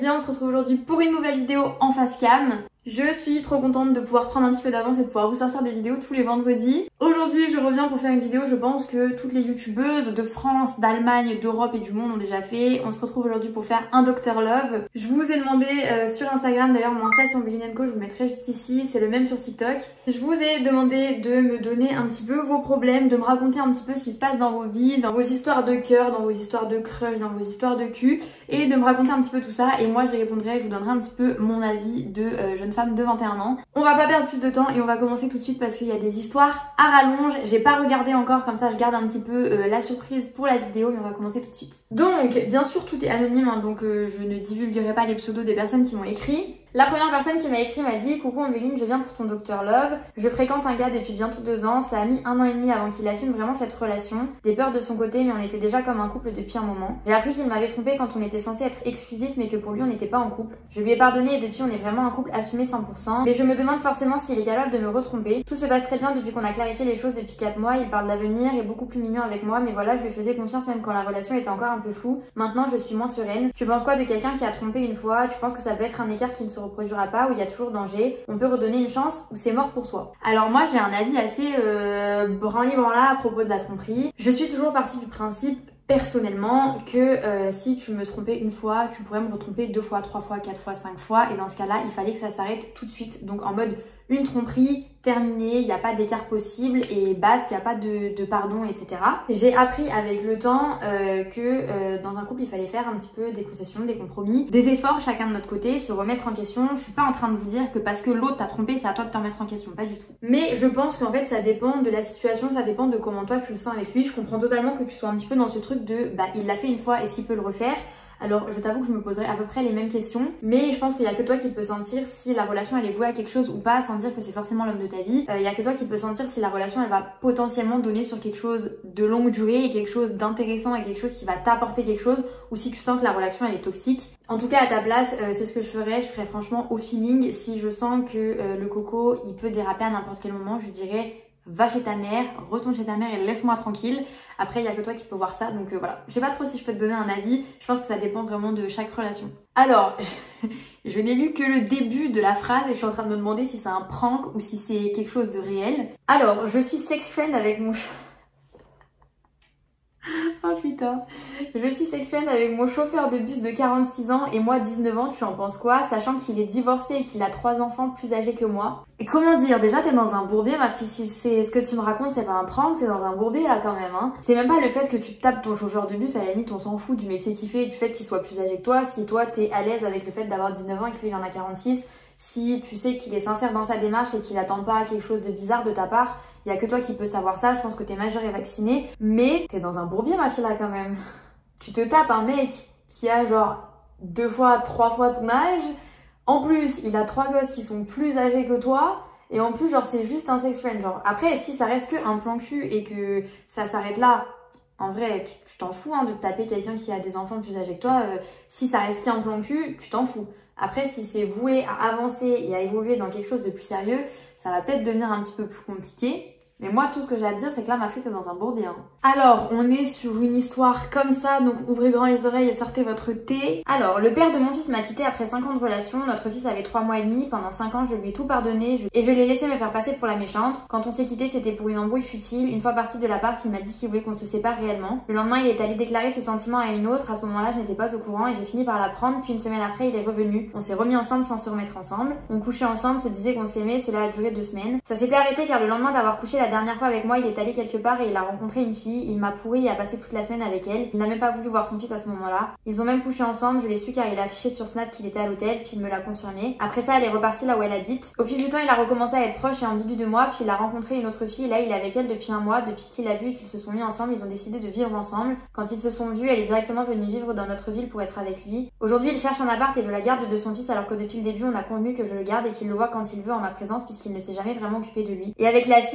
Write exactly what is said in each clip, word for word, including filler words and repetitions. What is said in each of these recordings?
bien, on se retrouve aujourd'hui pour une nouvelle vidéo en face cam. Je suis trop contente de pouvoir prendre un petit peu d'avance et de pouvoir vous sortir des vidéos tous les vendredis. Aujourd'hui, je reviens pour faire une vidéo, je pense que toutes les youtubeuses de France, d'Allemagne, d'Europe et du monde ont déjà fait. On se retrouve aujourd'hui pour faire un docteur Love. Je vous ai demandé euh, sur Instagram, d'ailleurs mon Insta c'est Ambéline and Co, je vous mettrai juste ici, c'est le même sur TikTok. Je vous ai demandé de me donner un petit peu vos problèmes, de me raconter un petit peu ce qui se passe dans vos vies, dans vos histoires de cœur, dans vos histoires de crush, dans vos histoires de cul, et de me raconter un petit peu tout ça. Et moi j'y répondrai, je vous donnerai un petit peu mon avis de euh, jeune femme de vingt et un ans. On va pas perdre plus de temps et on va commencer tout de suite parce qu'il y a des histoires à rallonge. J'ai pas regardé encore, comme ça je garde un petit peu euh, la surprise pour la vidéo, mais on va commencer tout de suite. Donc bien sûr tout est anonyme, hein, donc euh, je ne divulguerai pas les pseudos des personnes qui m'ont écrit. La première personne qui m'a écrit m'a dit: coucou Ambéline, je viens pour ton docteur Love. Je fréquente un gars depuis bientôt deux ans. Ça a mis un an et demi avant qu'il assume vraiment cette relation. Des peurs de son côté, mais on était déjà comme un couple depuis un moment. J'ai appris qu'il m'avait trompé quand on était censé être exclusif, mais que pour lui on n'était pas en couple. Je lui ai pardonné et depuis on est vraiment un couple assumé cent pour cent. Mais je me demande forcément s'il est capable de me retromper. Tout se passe très bien depuis qu'on a clarifié les choses depuis quatre mois. Il parle d'avenir, est beaucoup plus mignon avec moi, mais voilà, je lui faisais confiance même quand la relation était encore un peu floue. Maintenant je suis moins sereine. Tu penses quoi de quelqu'un qui a trompé une fois? Tu penses que ça peut être un écart qui ne se reproduira pas, où il y a toujours danger, on peut redonner une chance ou c'est mort pour soi? Alors moi j'ai un avis assez euh, branli-branla à propos de la tromperie. Je suis toujours partie du principe personnellement que euh, si tu me trompais une fois, tu pourrais me retromper deux fois, trois fois, quatre fois, cinq fois, et dans ce cas-là il fallait que ça s'arrête tout de suite. Donc en mode une tromperie terminée, il n'y a pas d'écart possible et basta, il n'y a pas de, de pardon, et cetera. J'ai appris avec le temps euh, que euh, dans un couple il fallait faire un petit peu des concessions, des compromis, des efforts chacun de notre côté, se remettre en question. Je suis pas en train de vous dire que parce que l'autre t'a trompé c'est à toi de te remettre en question, pas du tout. Mais je pense qu'en fait ça dépend de la situation, ça dépend de comment toi tu le sens avec lui. Je comprends totalement que tu sois un petit peu dans ce truc de bah il l'a fait une fois, est-ce qu'il peut le refaire? Alors je t'avoue que je me poserai à peu près les mêmes questions, mais je pense qu'il y a que toi qui peux sentir si la relation elle est vouée à quelque chose ou pas, sans dire que c'est forcément l'homme de ta vie. Euh, il y a que toi qui peux sentir si la relation elle va potentiellement donner sur quelque chose de longue durée et quelque chose d'intéressant et quelque chose qui va t'apporter quelque chose, ou si tu sens que la relation elle est toxique. En tout cas à ta place, euh, c'est ce que je ferais, je ferais franchement au feeling. Si je sens que euh, le coco il peut déraper à n'importe quel moment, je dirais va chez ta mère, retourne chez ta mère et laisse-moi tranquille. Après, il n'y a que toi qui peux voir ça, donc euh, voilà. Je sais pas trop si je peux te donner un avis, je pense que ça dépend vraiment de chaque relation. Alors, je, je n'ai lu que le début de la phrase et je suis en train de me demander si c'est un prank ou si c'est quelque chose de réel. Alors, je suis sex friend avec mon... Oh putain. Je suis sex friend avec mon chauffeur de bus de quarante-six ans et moi dix-neuf ans, tu en penses quoi? Sachant qu'il est divorcé et qu'il a trois enfants plus âgés que moi. Et comment dire, déjà t'es dans un bourbier ma fille, si c'est ce que tu me racontes c'est pas un prank, t'es dans un bourbier là quand même hein. C'est même pas le fait que tu tapes ton chauffeur de bus, à la limite on s'en fout du métier qu'il fait et du fait qu'il soit plus âgé que toi. Si toi t'es à l'aise avec le fait d'avoir dix-neuf ans et que lui il en a quarante-six, si tu sais qu'il est sincère dans sa démarche et qu'il attend pas quelque chose de bizarre de ta part, il y a que toi qui peux savoir ça. Je pense que t'es majeur et vacciné, mais t'es dans un bourbier ma fille là quand même. Tu te tapes un mec qui a genre deux fois, trois fois ton âge, en plus il a trois gosses qui sont plus âgés que toi, et en plus genre c'est juste un sex friend. Genre après si ça reste que un plan cul et que ça s'arrête là, en vrai tu t'en fous hein, de taper quelqu'un qui a des enfants plus âgés que toi. Euh, si ça reste qu'un plan cul, tu t'en fous. Après si c'est voué à avancer et à évoluer dans quelque chose de plus sérieux, ça va peut-être devenir un petit peu plus compliqué. Mais moi, tout ce que j'ai à te dire, c'est que là, ma fille, c'est dans un bourbier. Hein. Alors, on est sur une histoire comme ça, donc ouvrez grand les oreilles et sortez votre thé. Alors, le père de mon fils m'a quitté après cinq ans de relation. Notre fils avait trois mois et demi. Pendant cinq ans, je lui ai tout pardonné je... et je l'ai laissé me faire passer pour la méchante. Quand on s'est quitté, c'était pour une embrouille futile. Une fois parti de l'appart, il m'a dit qu'il voulait qu'on se sépare réellement. Le lendemain, il est allé déclarer ses sentiments à une autre. À ce moment-là, je n'étais pas au courant et j'ai fini par l'apprendre. Puis une semaine après, il est revenu. On s'est remis ensemble sans se remettre ensemble. On couchait ensemble, se disait qu'on s'aimait. Cela a duré deux semaines. Ça s'était arrêté car le lendemain d'avoir couché la dernière fois avec moi, il est allé quelque part et il a rencontré une fille. Il m'a pourri et a passé toute la semaine avec elle. Il n'a même pas voulu voir son fils à ce moment-là. Ils ont même couché ensemble, je l'ai su car il a affiché sur Snap qu'il était à l'hôtel, puis il me l'a confirmé. Après ça, elle est repartie là où elle habite. Au fil du temps, il a recommencé à être proche et en début de mois, puis il a rencontré une autre fille et là, il est avec elle depuis un mois. Depuis qu'il a vu et qu'ils se sont mis ensemble, ils ont décidé de vivre ensemble. Quand ils se sont vus, elle est directement venue vivre dans notre ville pour être avec lui. Aujourd'hui, il cherche un appart et veut la garde de son fils alors que depuis le début, on a convenu que je le garde et qu'il le voit quand il veut en ma présence puisqu'il ne s'est jamais vraiment occupé de lui. Et avec la fille avec qui il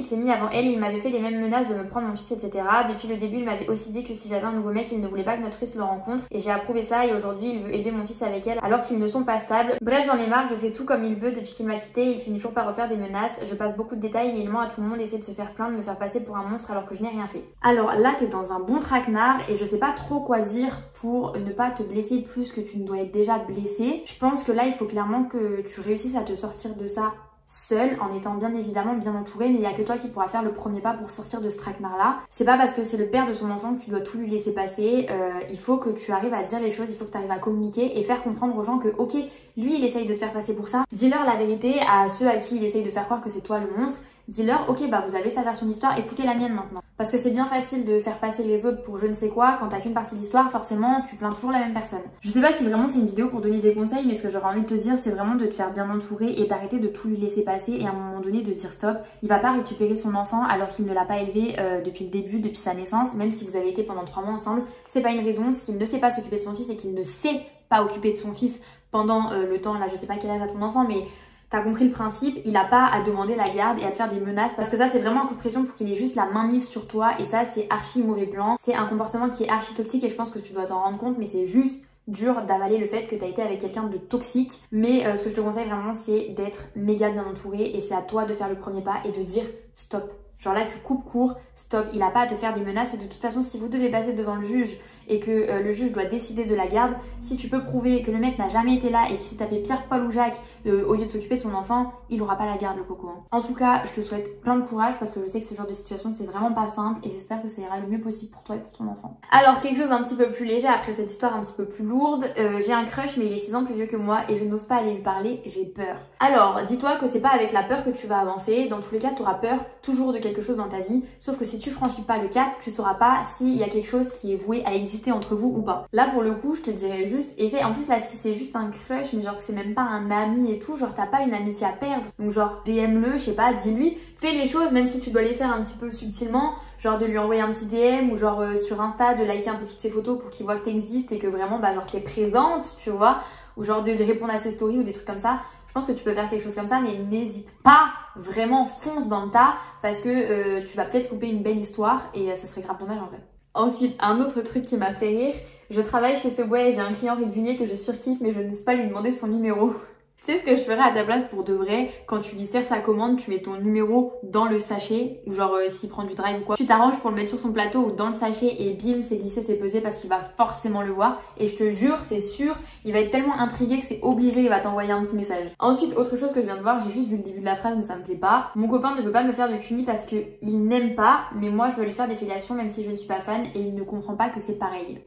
il s'est mis avant elle et il m'avait fait les mêmes menaces de me prendre mon fils, et cetera. Depuis le début, il m'avait aussi dit que si j'avais un nouveau mec, il ne voulait pas que notre fils le rencontre. Et j'ai approuvé ça et aujourd'hui, il veut élever mon fils avec elle alors qu'ils ne sont pas stables. Bref, j'en ai marre, je fais tout comme il veut depuis qu'il m'a quitté. Il finit toujours par refaire des menaces. Je passe beaucoup de détails, mais il ment à tout le monde, essaie de se faire plaindre, de me faire passer pour un monstre alors que je n'ai rien fait. Alors là, t'es dans un bon traquenard et je sais pas trop quoi dire pour ne pas te blesser plus que tu ne dois être déjà blessé. Je pense que là, il faut clairement que tu réussisses à te sortir de ça seul, en étant bien évidemment bien entouré, mais il n'y a que toi qui pourra faire le premier pas pour sortir de ce traquenard là. C'est pas parce que c'est le père de son enfant que tu dois tout lui laisser passer. Euh, il faut que tu arrives à dire les choses, il faut que tu arrives à communiquer et faire comprendre aux gens que ok, lui il essaye de te faire passer pour ça. Dis-leur la vérité à ceux à qui il essaye de faire croire que c'est toi le monstre. Dis-leur, ok, bah vous avez sa version d'histoire, écoutez la mienne maintenant. Parce que c'est bien facile de faire passer les autres pour je ne sais quoi, quand t'as qu'une partie de l'histoire, forcément, tu plains toujours la même personne. Je sais pas si vraiment c'est une vidéo pour donner des conseils, mais ce que j'aurais envie de te dire, c'est vraiment de te faire bien entourer et d'arrêter de tout lui laisser passer et à un moment donné de dire stop. Il va pas récupérer son enfant alors qu'il ne l'a pas élevé euh, depuis le début, depuis sa naissance, même si vous avez été pendant trois mois ensemble, c'est pas une raison. S'il ne sait pas s'occuper de son fils et qu'il ne sait pas occuper de son fils pendant euh, le temps, là je sais pas quel âge a ton enfant, mais t'as compris le principe, il a pas à demander la garde et à te faire des menaces parce que ça c'est vraiment un coup de pression pour qu'il ait juste la main mise sur toi et ça c'est archi mauvais plan. C'est un comportement qui est archi toxique et je pense que tu dois t'en rendre compte, mais c'est juste dur d'avaler le fait que t'as été avec quelqu'un de toxique. Mais euh, ce que je te conseille vraiment c'est d'être méga bien entouré et c'est à toi de faire le premier pas et de dire stop. Genre là tu coupes court, stop, il a pas à te faire des menaces et de toute façon si vous devez passer devant le juge et que euh, le juge doit décider de la garde, si tu peux prouver que le mec n'a jamais été là et si t'as fait Pierre, Paul ou Jacques euh, au lieu de s'occuper de son enfant, il aura pas la garde le coco. En tout cas, je te souhaite plein de courage parce que je sais que ce genre de situation c'est vraiment pas simple et j'espère que ça ira le mieux possible pour toi et pour ton enfant. Alors quelque chose d'un petit peu plus léger après cette histoire un petit peu plus lourde, euh, j'ai un crush mais il est six ans plus vieux que moi et je n'ose pas aller lui parler, j'ai peur. Alors dis-toi que c'est pas avec la peur que tu vas avancer, dans tous les cas tu auras peur toujours de quelque chose dans ta vie, sauf que si tu franchis pas le cap, tu sauras pas s'il y a quelque chose qui est voué à exister entre vous ou pas. Là pour le coup je te dirais juste essaie, en plus là si c'est juste un crush mais genre que c'est même pas un ami et tout, genre t'as pas une amitié à perdre, donc genre D M-le, je sais pas, dis-lui, fais les choses même si tu dois les faire un petit peu subtilement, genre de lui envoyer un petit D M ou genre euh, sur Insta de liker un peu toutes ses photos pour qu'il voit que t'existes et que vraiment bah genre t'es présente, tu vois, ou genre de lui répondre à ses stories ou des trucs comme ça. Je pense que tu peux faire quelque chose comme ça, mais n'hésite pas, vraiment fonce dans le tas parce que euh, tu vas peut-être couper une belle histoire et euh, ce serait grave dommage en vrai. Ensuite, un autre truc qui m'a fait rire, je travaille chez Subway et j'ai un client régulier que je surkiffe mais je n'ose pas lui demander son numéro. Tu sais ce que je ferais à ta place pour de vrai, quand tu lui sers sa commande, tu mets ton numéro dans le sachet, ou genre euh, s'il prend du drive ou quoi, tu t'arranges pour le mettre sur son plateau ou dans le sachet et bim, c'est glissé, c'est pesé parce qu'il va forcément le voir. Et je te jure, c'est sûr, il va être tellement intrigué que c'est obligé, il va t'envoyer un petit message. Ensuite, autre chose que je viens de voir, j'ai juste vu le début de la phrase mais ça me plaît pas. Mon copain ne veut pas me faire de cuni parce que il n'aime pas, mais moi je dois lui faire des fellations même si je ne suis pas fan et il ne comprend pas que c'est pareil.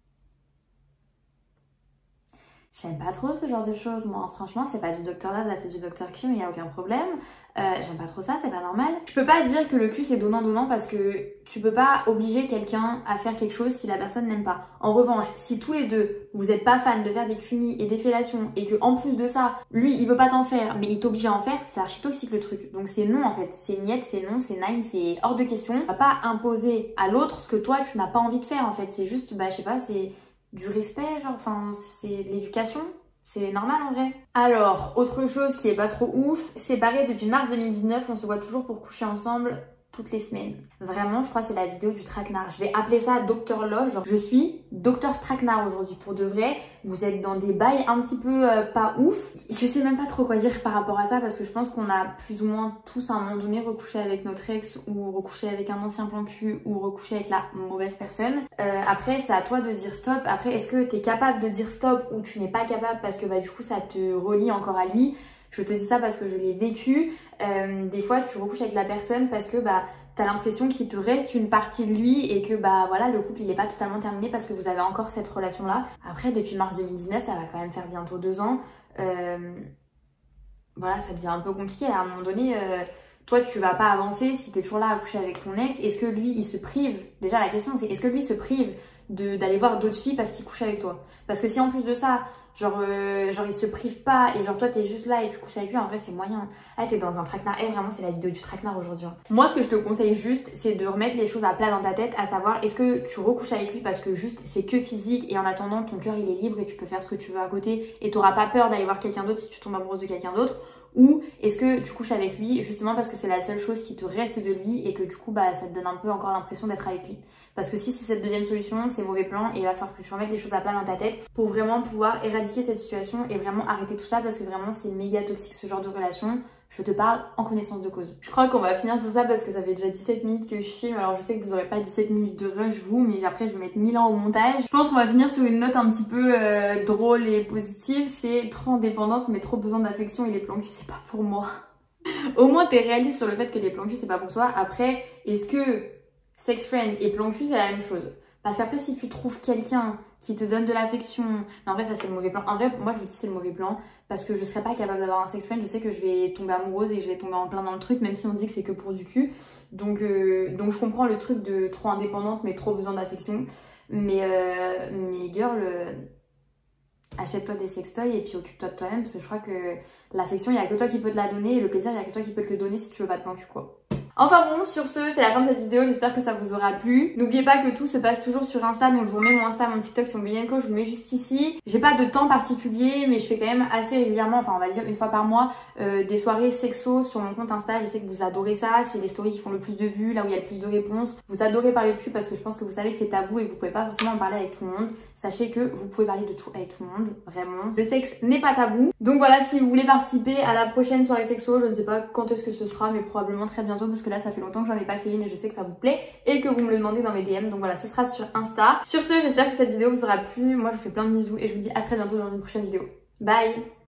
J'aime pas trop ce genre de choses, moi. Franchement, c'est pas du docteur Love, là, c'est du docteur Q, il y a aucun problème. Euh, j'aime pas trop ça, c'est pas normal. Je peux pas dire que le cul c'est donnant-donnant parce que tu peux pas obliger quelqu'un à faire quelque chose si la personne n'aime pas. En revanche, si tous les deux, vous êtes pas fans de faire des cunis et des fellations et que en plus de ça, lui, il veut pas t'en faire, mais il t'oblige à en faire, c'est archi toxique le truc. Donc c'est non en fait, c'est niet, c'est non, c'est nine, c'est hors de question. Tu vas pas imposer à l'autre ce que toi, tu n'as pas envie de faire en fait. C'est juste, bah je sais pas, c'est du respect, genre, enfin, c'est de l'éducation. C'est normal en vrai. Alors, autre chose qui est pas trop ouf, séparés depuis mars deux mille dix-neuf, on se voit toujours pour coucher ensemble toutes les semaines. Vraiment, je crois que c'est la vidéo du traquenard. Je vais appeler ça docteur Love. Genre, je suis docteur traquenard aujourd'hui. Pour de vrai, vous êtes dans des bails un petit peu euh, pas ouf. Je sais même pas trop quoi dire par rapport à ça parce que je pense qu'on a plus ou moins tous à un moment donné recouché avec notre ex ou recouché avec un ancien plan cul ou recouché avec la mauvaise personne. Euh, après, c'est à toi de dire stop. Après, est-ce que tu es capable de dire stop ou tu n'es pas capable parce que bah du coup ça te relie encore à lui? Je te dis ça parce que je l'ai vécu. Euh, des fois, tu recouches avec la personne parce que bah t'as l'impression qu'il te reste une partie de lui et que bah voilà, le couple il est pas totalement terminé parce que vous avez encore cette relation là. Après, depuis mars deux mille dix-neuf, ça va quand même faire bientôt deux ans. Euh, voilà, ça devient un peu compliqué. À un moment donné, euh, toi tu vas pas avancer si t'es toujours là à coucher avec ton ex. Est-ce que lui il se prive? Déjà la question c'est est-ce que lui se prive d'aller voir d'autres filles parce qu'il couche avec toi? Parce que si en plus de ça, genre, euh, genre il se prive pas et genre toi t'es juste là et tu couches avec lui, en vrai c'est moyen. Ah t'es dans un traquenard, et eh, vraiment c'est la vidéo du traquenard aujourd'hui. Moi ce que je te conseille juste c'est de remettre les choses à plat dans ta tête, à savoir est-ce que tu recouches avec lui parce que juste c'est que physique et en attendant ton cœur il est libre et tu peux faire ce que tu veux à côté et t'auras pas peur d'aller voir quelqu'un d'autre si tu tombes amoureuse de quelqu'un d'autre, ou est-ce que tu couches avec lui justement parce que c'est la seule chose qui te reste de lui et que du coup bah ça te donne un peu encore l'impression d'être avec lui. Parce que si c'est cette deuxième solution, c'est mauvais plan et il va falloir que tu remettes les choses à plat dans ta tête pour vraiment pouvoir éradiquer cette situation et vraiment arrêter tout ça parce que vraiment c'est méga toxique ce genre de relation. Je te parle en connaissance de cause. Je crois qu'on va finir sur ça parce que ça fait déjà dix-sept minutes que je filme. Alors je sais que vous aurez pas dix-sept minutes de rush vous, mais après je vais mettre mille ans au montage. Je pense qu'on va finir sur une note un petit peu euh, drôle et positive. C'est trop indépendante mais trop besoin d'affection et les plans cul c'est pas pour moi. Au moins t'es réaliste sur le fait que les plans cul c'est pas pour toi. Après, est-ce que sex friend et plan cul c'est la même chose? Parce qu'après si tu trouves quelqu'un qui te donne de l'affection, mais en vrai ça c'est le mauvais plan. En vrai moi je vous dis c'est le mauvais plan parce que je serais pas capable d'avoir un sex friend. Je sais que je vais tomber amoureuse et que je vais tomber en plein dans le truc même si on se dit que c'est que pour du cul. Donc, euh, donc je comprends le truc de trop indépendante mais trop besoin d'affection. Mais, euh, mais girl, euh, achète-toi des sextoys et puis occupe-toi de toi-même parce que je crois que l'affection il y a que toi qui peux te la donner et le plaisir il y a que toi qui peux te le donner si tu veux pas de plan cul quoi. Enfin bon, sur ce, c'est la fin de cette vidéo, j'espère que ça vous aura plu. N'oubliez pas que tout se passe toujours sur Insta, donc je vous remets mon Insta, mon TikTok, c'est Montbellienco, je vous mets juste ici. J'ai pas de temps particulier, mais je fais quand même assez régulièrement, enfin on va dire une fois par mois, euh, des soirées sexo sur mon compte Insta. Je sais que vous adorez ça, c'est les stories qui font le plus de vues, là où il y a le plus de réponses. Vous adorez parler de cul parce que je pense que vous savez que c'est tabou et que vous pouvez pas forcément en parler avec tout le monde. Sachez que vous pouvez parler de tout avec tout le monde, vraiment. Le sexe n'est pas tabou. Donc voilà, si vous voulez participer à la prochaine soirée sexo, je ne sais pas quand est-ce que ce sera, mais probablement très bientôt parce que là ça fait longtemps que j'en ai pas fait une et je sais que ça vous plaît et que vous me le demandez dans mes D M. Donc voilà, ce sera sur Insta. Sur ce, j'espère que cette vidéo vous aura plu. Moi je vous fais plein de bisous et je vous dis à très bientôt dans une prochaine vidéo. Bye!